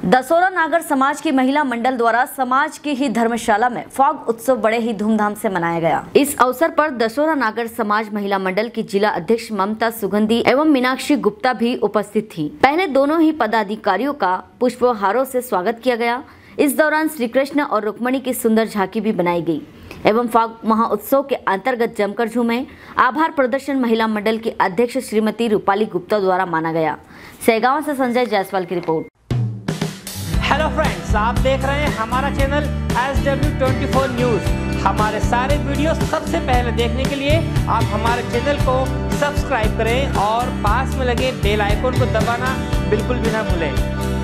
दसोरा नागर समाज की महिला मंडल द्वारा समाज की ही धर्मशाला में फाग उत्सव बड़े ही धूमधाम से मनाया गया। इस अवसर पर दसोरा नागर समाज महिला मंडल की जिला अध्यक्ष ममता सुगंधी एवं मीनाक्षी गुप्ता भी उपस्थित थी। पहले दोनों ही पदाधिकारियों का पुष्पहारों से स्वागत किया गया। इस दौरान श्री कृष्ण और रुक्मणी की सुंदर झांकी भी बनाई गई एवं फाग महोत्सव के अंतर्गत जमकर झूमे। आभार प्रदर्शन महिला मंडल की अध्यक्ष श्रीमती रूपाली गुप्ता द्वारा माना गया। सेगांव से संजय जायसवाल की रिपोर्ट। हेलो फ्रेंड्स, आप देख रहे हैं हमारा चैनल SW24 न्यूज। हमारे सारे वीडियो सबसे पहले देखने के लिए आप हमारे चैनल को सब्सक्राइब करें और पास में लगे बेल आइकन को दबाना बिल्कुल भी ना भूलें।